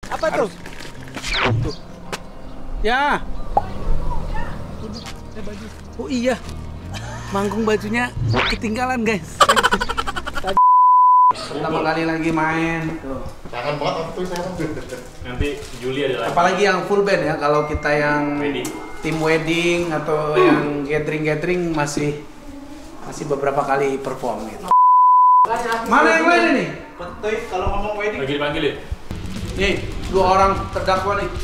Apa tuh? Tuh. Ya. Oh iya. Manggung bajunya ketinggalan, guys. Pertama kali lagi main. Tuh. Jangan banget waktu saya. Nanti Juli ada lagi. Apalagi yang full band ya. Kalau kita yang Wedding. tim wedding atau yang gathering masih beberapa kali perform gitu. Mana yang lain nih? Betul, kalau ngomong wedding. Lagi dipanggilin. Nih, 2 orang terdakwa nih.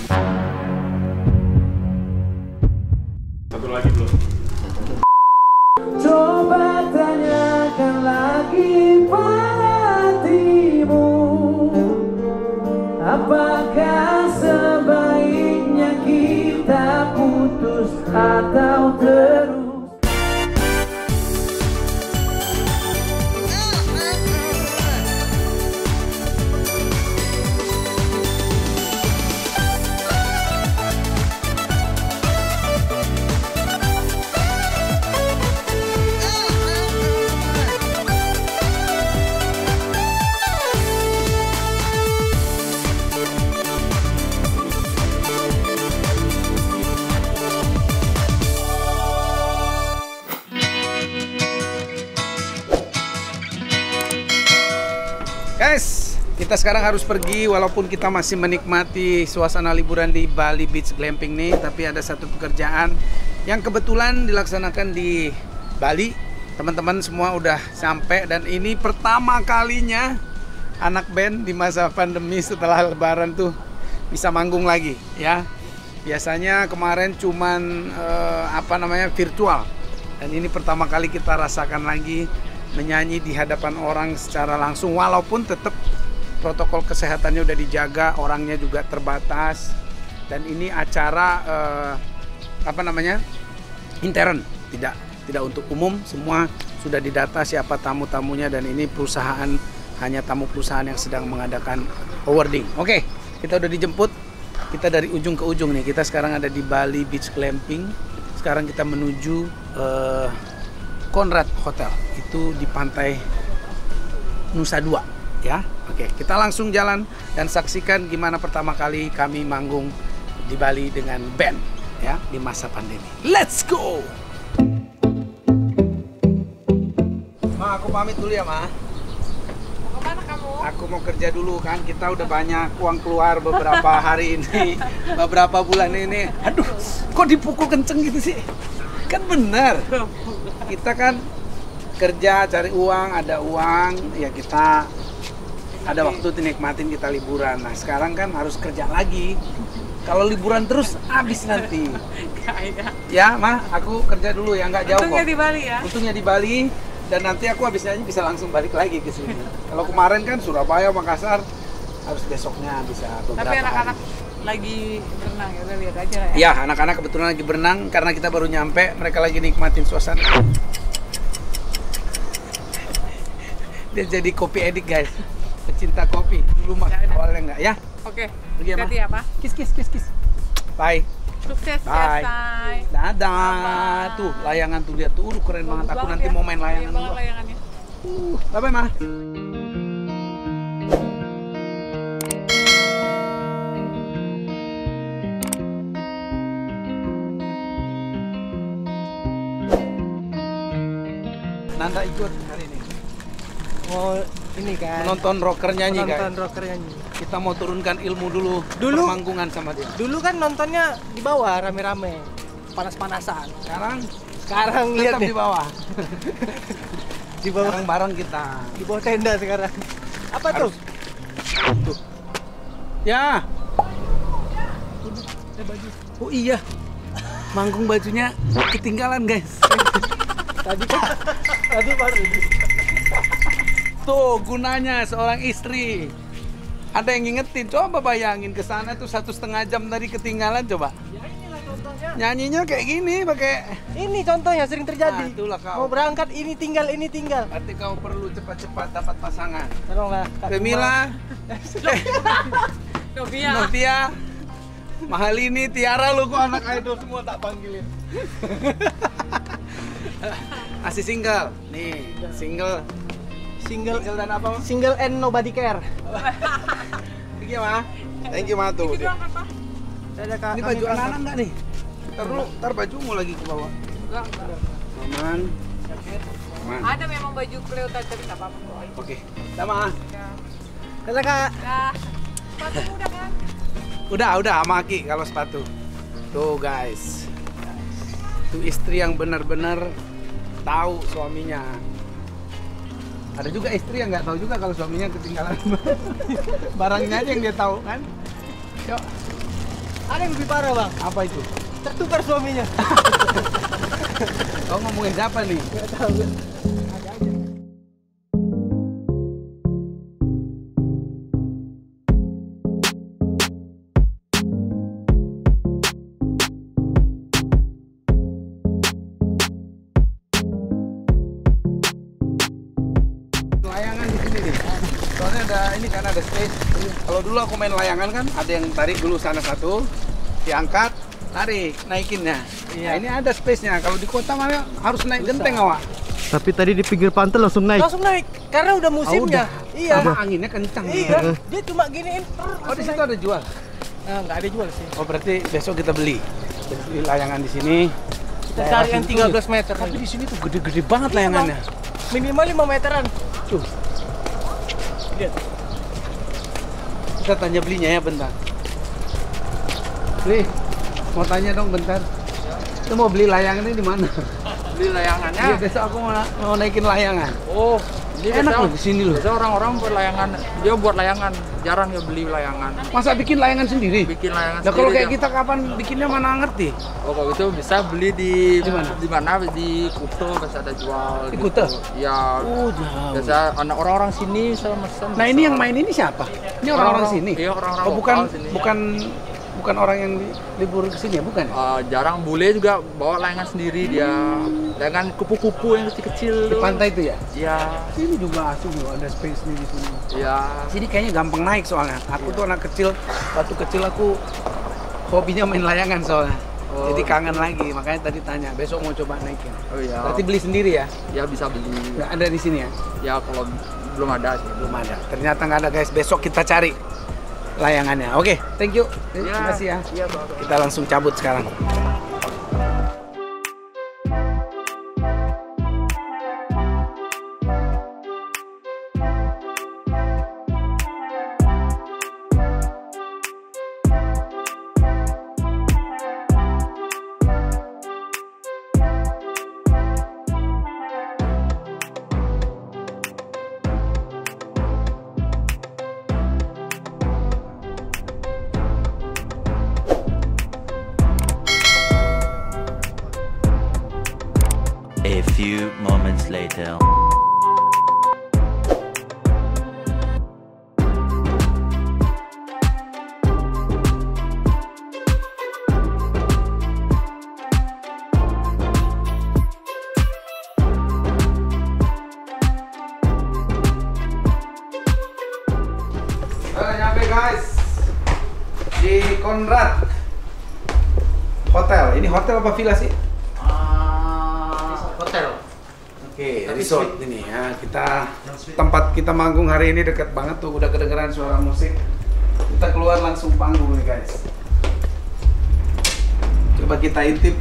Satu lagi belum. Coba tanyakan lagi hatimu, apakah sebaiknya kita putus atau terus? Guys, kita sekarang harus pergi walaupun kita masih menikmati suasana liburan di Bali Beach Glamping nih, tapi ada satu pekerjaan yang kebetulan dilaksanakan di Bali. Teman-teman semua udah sampai dan ini pertama kalinya anak band di masa pandemi setelah lebaran tuh bisa manggung lagi ya. Biasanya kemarin cuman virtual dan ini pertama kali kita rasakan lagi menyanyi di hadapan orang secara langsung, walaupun tetap protokol kesehatannya udah dijaga, orangnya juga terbatas, dan ini acara intern, tidak untuk umum, semua sudah didata siapa tamu-tamunya dan ini perusahaan, hanya tamu perusahaan yang sedang mengadakan awarding. Oke, kita udah dijemput, kita dari ujung ke ujung nih, kita sekarang ada di Bali Beach Glamping, sekarang kita menuju Conrad Hotel, itu di pantai Nusa Dua ya. Oke, kita langsung jalan dan saksikan gimana pertama kali kami manggung di Bali dengan band ya di masa pandemi. Let's go. Ma, aku pamit dulu ya, Ma. Mau kemana kamu? Aku mau kerja dulu kan, kita udah banyak uang keluar beberapa hari ini, beberapa bulan ini. Aduh, kok dipukul kenceng gitu sih? Kan bener. Kita kan kerja cari uang, ada uang ya, kita ada waktu dinikmatin, kita liburan. Nah sekarang kan harus kerja lagi. Kalau liburan terus habis nanti. Ya Ma, aku kerja dulu ya, nggak jauh kok. Untungnya di Bali ya. Untungnya di Bali, dan nanti aku habis nyanyi bisa langsung balik lagi ke sini. Kalau kemarin kan Surabaya, Makassar, harus besoknya bisa beberapa Tapi anak-anak hari. lagi berenang ya, udah lihat aja lah ya. Ya, anak-anak kebetulan lagi berenang karena kita baru nyampe, mereka lagi nikmatin suasana. Dia jadi kopi edik, guys. Pecinta kopi. Dulu mah awalnya enggak ya. Oke. Pergi ya, Ma. Hati ya, Pak. Kiss. Bye. Sukses ya, Bye. Say. Dadah. Bye-bye. Tuh, layangan tuh lihat tuh. Keren banget. Aku nanti mau main layangan dulu. dulu. Layangannya. Bye-bye, Ma. Nanda ikut hari ini. Mau ini kan? Menonton rocker nyanyi, guys. Nonton rocker nyanyi. Kita mau turunkan ilmu dulu. Dulu- Permanggungan sama dia. Dulu kan nontonnya di bawah rame-rame, panas-panasan. Sekarang lihat tetap nih. di bawah. Di bawah, Bareng-bareng kita. di bawah tenda sekarang. Apa tuh? Tuh. Ya. Oh iya. Manggung bajunya ketinggalan, guys. Tadi baru ini. Tuh gunanya seorang istri. Ada yang ngingetin, coba bayangin ke sana tuh 1,5 jam tadi ketinggalan, coba. Ya inilah contohnya. Nyanyinya kayak gini pakai. Ini contohnya sering terjadi. Nah, itulah kau. Mau berangkat ini tinggal. Berarti kau perlu cepat-cepat dapat pasangan. Tolonglah. Kak Femila, Novia, Mahalini, Tiara, lu kok anak idol semua tak panggilin. Masih single. Nih, single. Single Single dan apa? single and nobody care. Pergi ya, Ma. Thank you Matu. Itu doang apa? Ada Kak. Ini baju anak-anak nggak nih? Ntar dulu, ntar bajumu lagi ke bawah. Enggak. Aman. Aman. Ada memang baju kelihatan tapi nggak apa-apa kok. Oke. Sama. Ada Kak. Nah, sepatu udah kan? Udah sama Aki kalau sepatu. Tuh guys. Tuh istri yang benar-benar tahu suaminya. Ada juga istri yang nggak tahu juga kalau suaminya ketinggalan barangnya aja yang dia tahu kan. Yuk. Ada yang lebih parah bang. Apa itu? Tertukar suaminya. Kau ngomongin siapa nih? Gak tahu. Ada aja. Layangan di sini nih. Soalnya ini kan ada space. Kalau dulu aku main layangan kan ada yang tarik dulu sana satu, diangkat, tarik, naikinnya. Iya. Nah, ini ada space-nya. Kalau di kota mana harus naik genteng awak. Tapi tadi di pinggir pantai langsung naik. Langsung naik karena udah musimnya. Iya. Sama anginnya kencang. Iya. Dia cuma giniin. Oh, di situ ada jual. Nah, nggak ada jual sih. Oh, berarti besok kita beli. Beli layangan di sini. Kita cari yang 13 meter. Tapi di sini tuh gede-gede banget Iya, layangannya. Minimal 5 meteran. Tuh. Lihat. Kita tanya belinya ya bentar. Beli, mau tanya dong bentar. Itu mau beli layangan ini di mana? Beli layangannya. Iya, besok aku mau naikin layangan. Oh, ini Enak biasa- loh di sini loh. biasa orang-orang buat layangan. Dia buat layangan, jarang ya beli layangan. Masa bikin layangan sendiri? Bikin layangan Nah, kalau sendiri kayak dia. kita kapan bikinnya mana ngerti? Oh, kalau itu bisa beli di mana? Di mana? Di Kuto bisa ada jual. Di gitu. Kuto? Ya. Oh, jauh. Biasa anak orang-orang sini bisa mesen. Nah, ini yang main ini siapa? Ini orang-orang sini? Iya, orang-orang Oh, bukan lokal sini. bukan orang yang libur ke sini ya, bukan? Jarang bule juga bawa layangan sendiri dia. Layangan kupu-kupu yang kecil-kecil. Di tuh. pantai itu ya? Iya. Sini juga asli loh, ada space nih di sini. Iya. Sini kayaknya gampang naik soalnya. Aku tuh anak kecil, waktu kecil aku hobinya main layangan soalnya. Oh. Jadi kangen lagi, makanya tadi tanya, besok mau coba naikin. Oh iya. Berarti beli sendiri ya? Ya bisa beli. Nggak ada di sini ya? Ya kalau belum ada sih. Belum ada. Ternyata nggak ada guys, besok kita cari layangannya. Oke, thank you. Terima kasih ya. Iya, Bang. Kita langsung cabut sekarang. A few moments later. Udah nyampe guys di Conrad Hotel. Ini hotel apa villa sih? Hotel. Oke, resort ini ya. Tempat kita manggung hari ini dekat banget tuh, udah kedengeran suara musik. Kita keluar langsung panggung nih guys. Coba kita intip.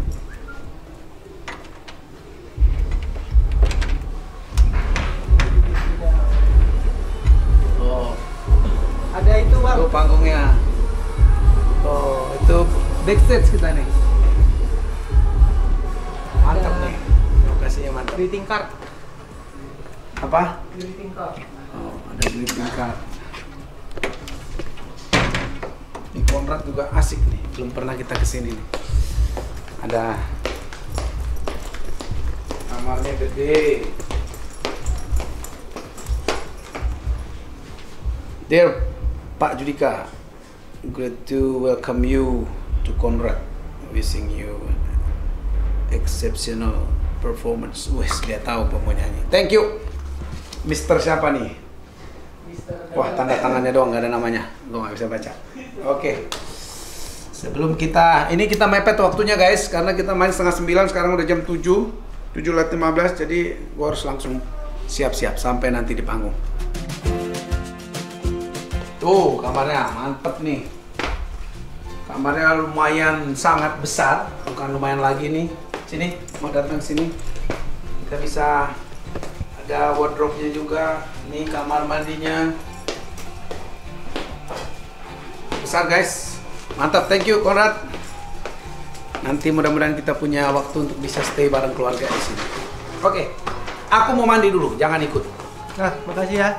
Oh, Ada itu bang. tuh panggungnya. Oh, itu backstage kita nih. Mantap nih. Lokasinya mantap. Greeting card. Apa? Greeting card. Oh, ada greeting card. Di Conrad juga asik nih, belum pernah kita kesini nih. Ada kamarnya gede. Dear Pak Judika, great to welcome you to Conrad. Wishing you exceptional performance. Wes, dia tahu penyanyi. Thank you. Mister siapa nih? Wah, tanda tangannya doang, nggak ada namanya. Gue nggak bisa baca. Oke. Sebelum ini kita mepet waktunya guys, karena kita main 8:30, sekarang udah jam 7, 7:15, jadi gue harus langsung siap-siap sampai nanti di panggung. Tuh kamarnya mantep nih. Kamarnya lumayan sangat besar, bukan lumayan lagi nih. Sini, mau datang sini. Kita bisa ada wardrobe-nya juga. Ini kamar mandinya. Besar guys. Mantap, thank you Konrad. Nanti mudah-mudahan kita punya waktu untuk bisa stay bareng keluarga di sini. Oke. Aku mau mandi dulu, jangan ikut. Nah, makasih ya.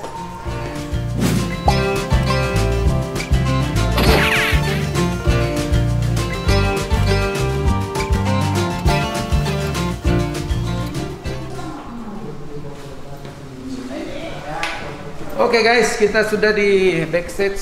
Oke guys, kita sudah di backstage.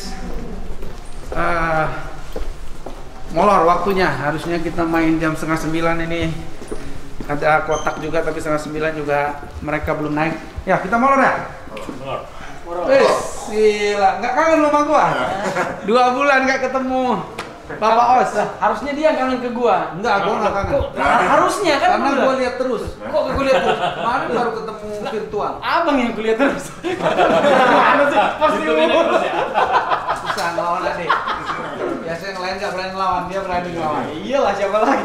Molor waktunya, harusnya kita main jam 8:30 ini. Ada kotak juga, tapi 8:30 juga mereka belum naik. Ya, kita molor ya? Molor. Gila, nggak kangen lu sama gua? 2 bulan nggak ketemu Bapak Os. Harusnya dia yang kangen ke gua. Enggak, gua nggak kangen. Harusnya kan. Karena gua lihat terus. Kok gua lihat terus? Kemarin baru ketemu virtual. Abang yang kulihat terus. Mana sih? Pasti terus ya. Susah ngelawan adik. Biasanya yang lain nggak berani lawan, dia berani ngelawan. Iyalah, siapa lagi?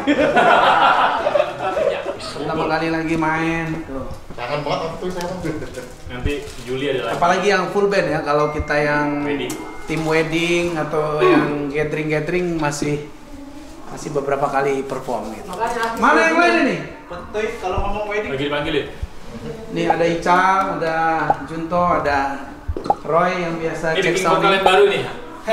Pertama kali lagi main. Kangen banget waktu itu saya. Nanti Juli ada lagi. Apalagi yang full band ya, kalau kita yang Wedding. tim wedding atau yang gathering masih beberapa kali perform gitu. Mana yang lain nih? Betul, kalau ngomong wedding. Lagi dipanggilin. Nih ada Ical, ada Junto, ada Roy yang biasa Ini cek bikin sound. vokal baru nih.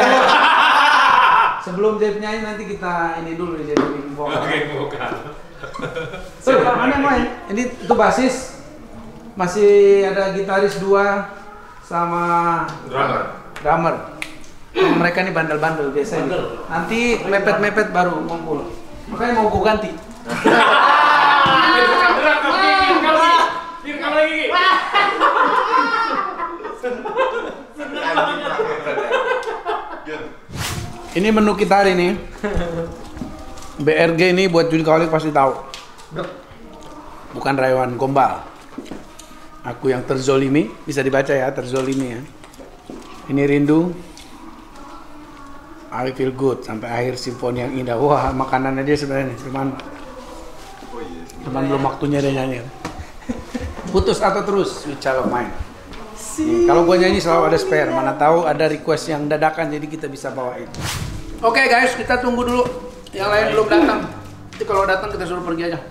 Sebelum Dave nyanyi nanti kita ini dulu jadi bikin vokal. Oke, vokal. Tuh, mana yang lain? Ini itu basis. Masih ada gitaris 2 sama drummer. Mereka nih bandel-bandel biasanya. Nanti mepet-mepet baru ngumpul. Makanya mau gue ganti. Direkam lagi. Ini menu kita hari ini. BRG ini buat Juli Kaulik pasti tahu. Bukan Raywan Gombal. Aku yang terzolimi, bisa dibaca ya, terzolimi ya. Ini rindu. I feel good sampai akhir simfoni yang indah. Wah, makanannya dia sebenarnya nih, cuman belum waktunya dia nyanyi. Putus atau terus, Sweet Child of Mine. Nih, kalau gua nyanyi selalu ada spare, mana tahu ada request yang dadakan jadi kita bisa bawain. Oke guys, kita tunggu dulu. Yang lain belum datang. Nanti kalau datang kita suruh pergi aja.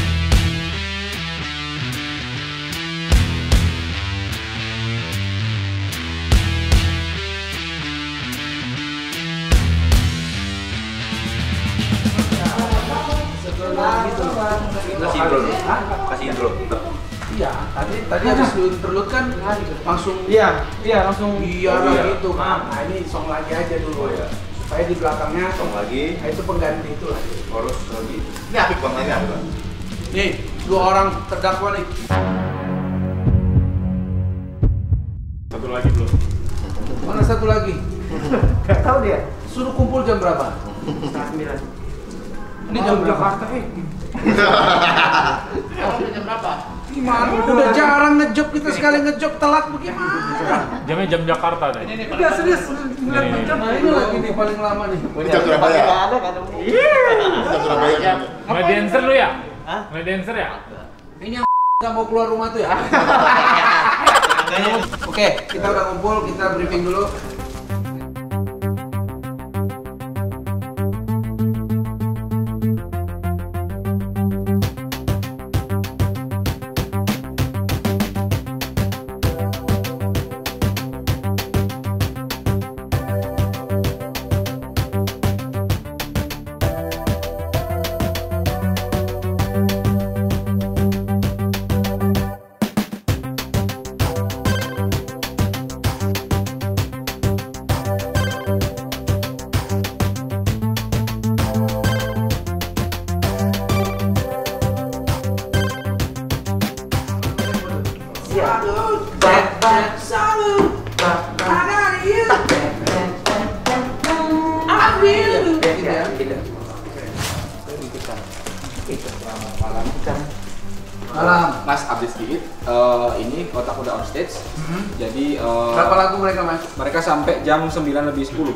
Kasih intro dulu. Kasih intro. Iya, tadi habis lu interlude kan langsung Iya, langsung. iya gitu. Nah, ini song lagi aja dulu ya. Supaya di belakangnya song lagi. Nah, itu pengganti itu lagi. Chorus lagi. Ini apik banget ini apa? Nih, 2 orang terdakwa nih. Satu lagi belum. Mana satu lagi? Gak tahu dia. Suruh kumpul jam berapa? 9:30. Ini jam Jakarta Jam berapa? Gimana? Udah jarang ngejob, kita sekali ngejob telat bagaimana? Jamnya jam Jakarta nih. Udah serius, ngeliat Ini. jam ini lagi nih paling lama nih. Ini jam Surabaya. Jam Surabaya. Mulai dancer lu ya? Mulai dancer ya? Ini yang nggak mau keluar rumah tuh ya? Oke, kita udah kumpul, kita briefing dulu. Malam. Mas update sedikit. Ini Otak udah on stage. Jadi Berapa lagu mereka Mas? mereka sampai jam 9:10.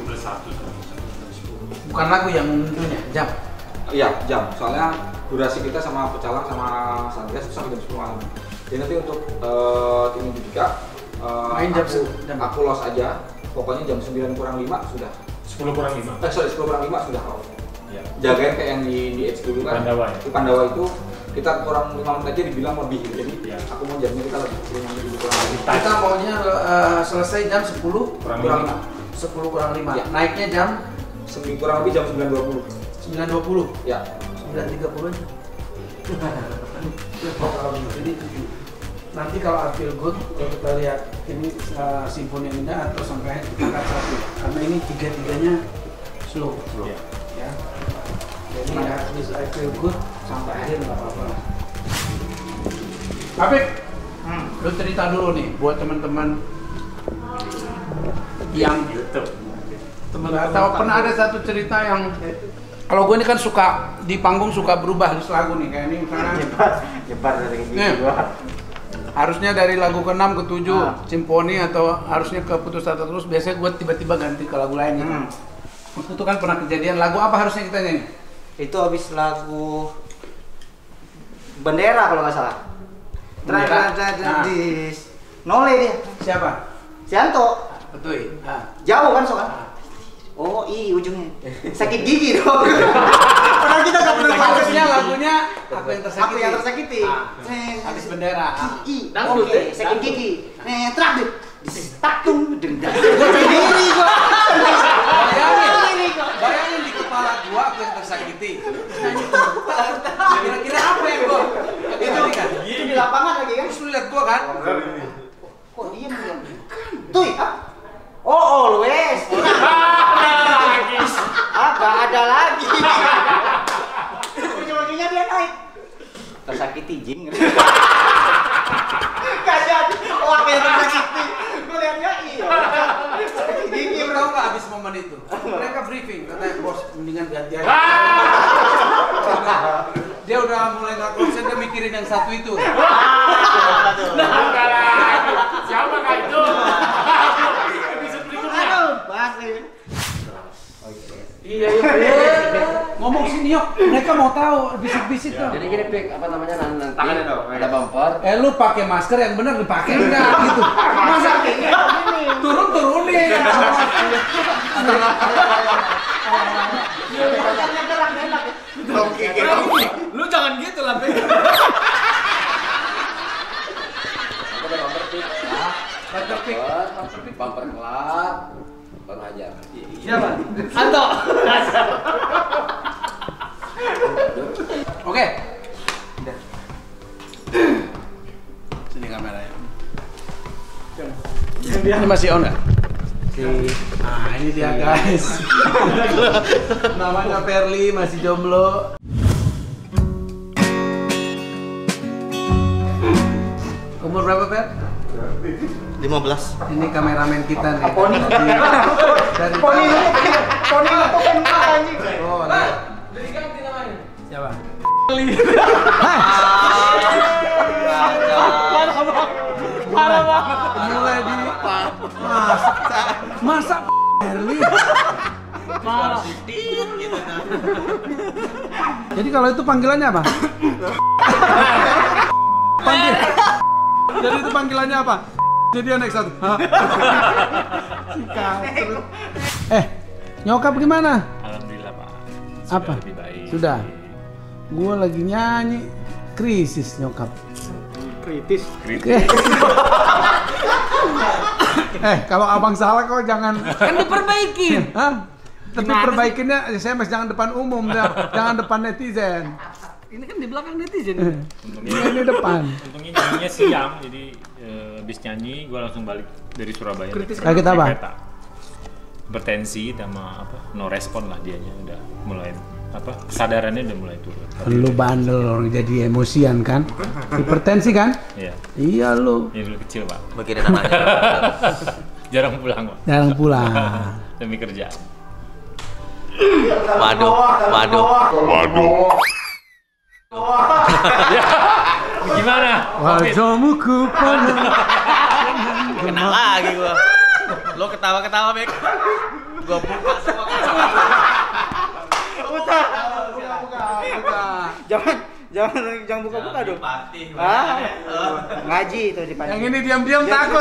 Bukan lagu yang tentunya, jam. Iya, jam. Soalnya durasi kita sama Pecalang sama Satgas itu sampai jam 10 malam. Jadi nanti untuk tim ini juga Main jam aku los aja. Pokoknya jam 9:05 sudah. 10:05. 10:05 sudah out. Iya. Jagain kayak yang di Edge dulu kan. Pandawa ya? Di Pandawa itu kita kurang 5 menit aja dibilang lebih. Jadi Iya. aku mau jamnya kita lebih 5 menit dulu kurang lebih. Kita maunya selesai jam 10 Kurang kurang 5. 10 kurang 5. Ya. Naiknya jam Kurang lebih jam 9:20. 9.20. Ya. 9.30 aja. Jadi nanti kalau I Feel Good kalau kita lihat ini simfoni yang indah atau sampai angkat 1 karena ini tiga-tiganya slow. Iya. Ya. Jadi habis I Feel Good sampai akhir nggak apa-apa. Apik, lu cerita dulu nih buat teman-teman yang nggak tahu pernah ada satu cerita yang kalau gue ini kan suka di panggung suka berubah list lagu nih kayak ini misalnya Nyebar dari nih, harusnya dari lagu ke-6 ke 7 simfoni atau harusnya ke Putus Asa Terus biasanya gue tiba-tiba ganti ke lagu lain gitu. Itu kan pernah kejadian lagu apa harusnya kita nyanyi? Itu habis lagu Bendera kalau nggak salah. Bendera. Tradis. Nole dia. Siapa? Sianto. Betul. Jauh kan soalnya. Oh, ujungnya. Sakit gigi dong. Padahal kita nggak pernah Harusnya lagunya Aku Yang Tersakiti. Aku Yang Tersakiti. Habis Bendera. Oke, sakit gigi. Terakhir. Taktum dendam. Sendiri gua. Bayangin di kepala gua Aku Yang Tersakiti. Kira-kira apa yang gua? Itu di lapangan lagi kan? Terus lu lihat gua kan? Kok diem? Tuh, oh, always. Gak ada lagi. Ujung-ujungnya dia naik. Tersakiti jing. Kasihan. Wah, kayak tersakiti. Gue liatnya iya. Gigi tau nggak abis momen itu? Mereka briefing, katanya bos mendingan ganti aja. Dia udah mulai nggak konsen, dia mikirin yang satu itu. Siapa kah itu? Pasti. Iya. Ngomong sini yuk, mereka mau tahu bisik-bisik tuh. Jadi gini Pik, apa namanya nanti ada bumper. Lu pakai masker yang benar dipakai enggak gitu. Masa turunin. Lu jangan gitu lah, Pik. Bumper kelap, baru hajar. Siapa? Anto. Oke. Sini kameranya. Ini masih on nggak? Ini dia guys. Namanya Perli, masih jomblo. Umur berapa, Per? 15. Ini kameramen kita nih. Poni. Dari Poni itu kan anjing. Oh, lihat. Diganti namanya. Siapa? Parah banget. Mulai di masa Herli. Parah. Jadi kalau itu panggilannya apa? Jadi itu panggilannya apa? Jadi anak satu. Nyokap gimana? Alhamdulillah Pak. Apa? Lebih baik. Sudah. Gua lagi nyanyi krisis nyokap. Kritis. Kalau abang salah kok jangan. Kan diperbaiki. Hah? Tapi perbaikinnya SMS jangan depan umum, jangan depan netizen. Ini kan di belakang netizen. Ini depan. Untungnya nyanyinya siang, jadi habis nyanyi gue langsung balik dari Surabaya. Sakit apa? Kereta. Hipertensi sama apa? No respon lah dianya udah mulai kesadarannya udah mulai turun. Lu bandel orang jadi emosian kan? Hipertensi kan? Iya. Iya lu. Ini dulu kecil Pak. Mikirin anaknya. Jarang pulang Pak. Jarang pulang. Demi kerja. Waduh. Gimana? Wajahmu ku pandang. Kena lagi gua. Lo ketawa-ketawa, Bek. Gua buka semua Buka. Jangan buka-buka dong. Ngaji itu di Yang ini diam-diam takut.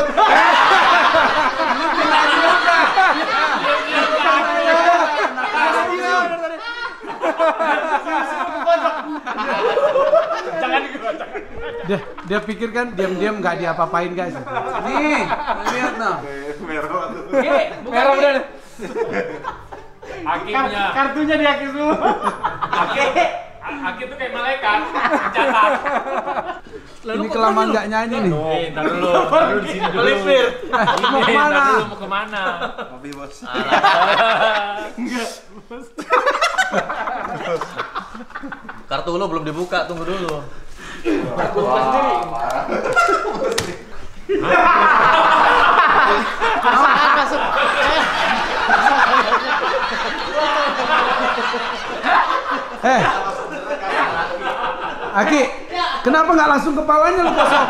Jangan Dia pikir kan diam-diam nggak diapa-apain guys. Nih, lihat nah. Merah udah. Hakimnya. Kartunya di Aki semua. Hakim tuh kayak malaikat, catat. Ini kelamaan nggak nyanyi nih. Ntar dulu di sini dulu. Mau kemana? Mau kemana? Mobil bos. Kartu lo belum dibuka, tunggu dulu. Aki, kenapa nggak langsung kepalanya lu kosong?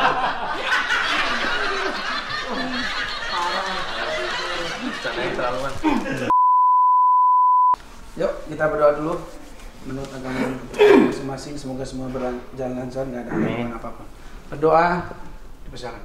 Yuk kita berdoa dulu menurut agama masing-masing, semoga semua berjalan lancar, nggak ada gangguan apapun. Berdoa, dipersilakan.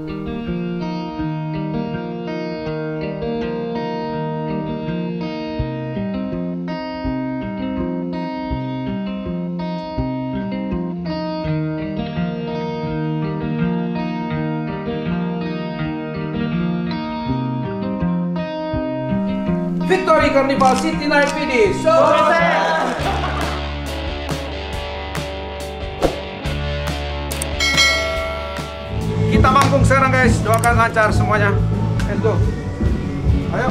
Victory Carnival City Night PD. Kita manggung sekarang guys, doakan lancar semuanya. Let's go. Ayo.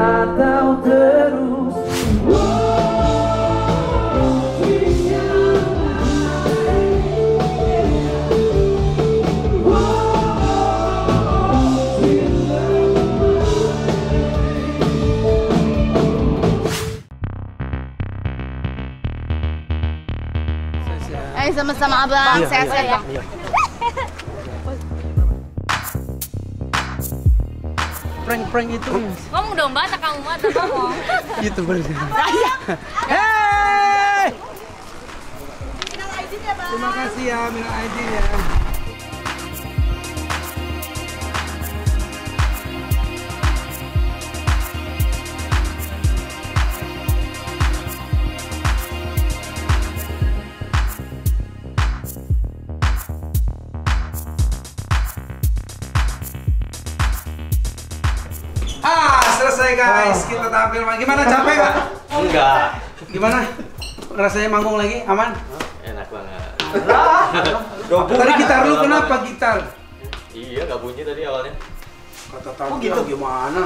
atau terus. Ayo sama-sama abang, sehat-sehat bang. Prank-prank itu. Ngomong dong mbak, tak kamu mbak, tak ngomong. YouTuber. Hey! Terima kasih ya, minal aidin ya. Selesai guys, kita tampil. Gimana, capek nggak? Enggak. Gimana? Rasanya manggung lagi? Aman? Enak banget. Tadi gitar lu kenapa gitar? Iya, gak bunyi tadi awalnya. Kata tantri gitu gimana?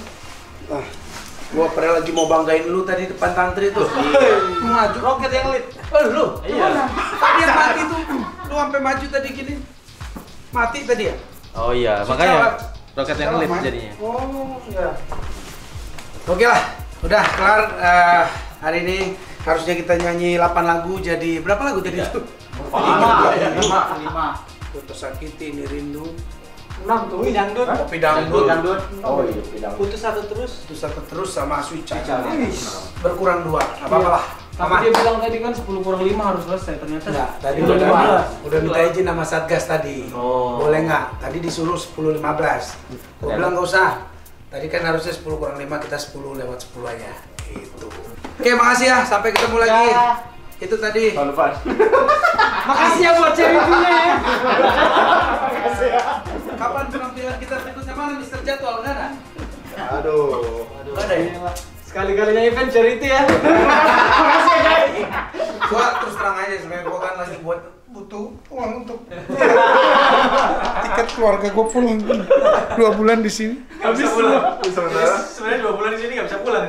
Gua pernah lagi mau banggain lu tadi depan tantri tuh. Mau maju. Roket yang lead. Lu? Iya. Dia mati tuh. Lu sampai maju tadi gini. Mati tadi ya? Oh iya, makanya roket yang lead jadinya. Oh iya. Oke lah, udah kelar. Hari ini harusnya kita nyanyi 8 lagu, jadi berapa lagu jadi itu? 5. Ku tersakiti ini rindu. 6 tuh, dangdut. Kopi dangdut. Oh iya, bidang. Putus satu terus. Sama Aswica. Berkurang 2, nggak apa-apa lah. Tapi dia bilang tadi kan 10 kurang 5 harus selesai, ternyata Enggak, tadi udah minta izin sama Satgas tadi. Boleh nggak? Tadi disuruh 10.15. Gue bilang nggak usah. Tadi kan harusnya 10 kurang 5, kita 10 lewat 10 aja. Gitu. Oke, makasih ya. Sampai ketemu lagi. Itu tadi. makasih ya buat ceweknya ya. Makasih ya. Kapan penampilan kita berikutnya mana? Mister Jadwal nggak ada? Aduh. Nggak ada ya? Sekali-kalinya event charity ya. Makasih ya guys. Gua terus terang aja sebenarnya gua kan lagi butuh uang untuk tiket keluarga gua pulang 2 bulan di sini. Gak bisa pulang. Sebenarnya 2 bulan di sini gak bisa pulang.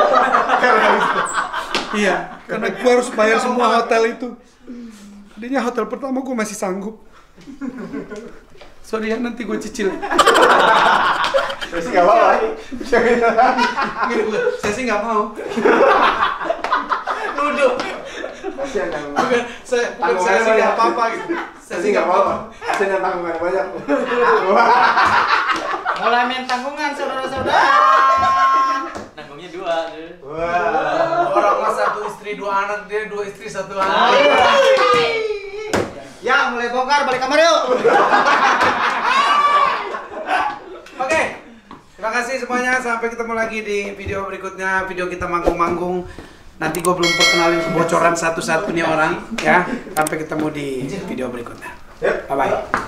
Iya, karena gua harus bayar semua hotel itu. Tadinya hotel pertama gua masih sanggup. Sorry ya, nanti gua cicil. Terus nggak apa-apa. Saya sih nggak mau. Nuduh. Kasihan yang Bukan saya sih nggak apa-apa gitu. saya sih nggak apa-apa. Kasihan yang tanggungan banyak. Mulai main tanggungan saudara-saudara. Nanggungnya 2 tuh. Wah. Orang mas 1 istri 2 anak, dia 2 istri 1 anak. Ya, mulai bongkar, balik kamar yuk. Oke. Terima kasih semuanya, sampai ketemu lagi di video berikutnya, video kita manggung-manggung. Nanti gue belum perkenalin kebocoran satu-satu nih orang ya. Sampai ketemu di video berikutnya. Bye bye.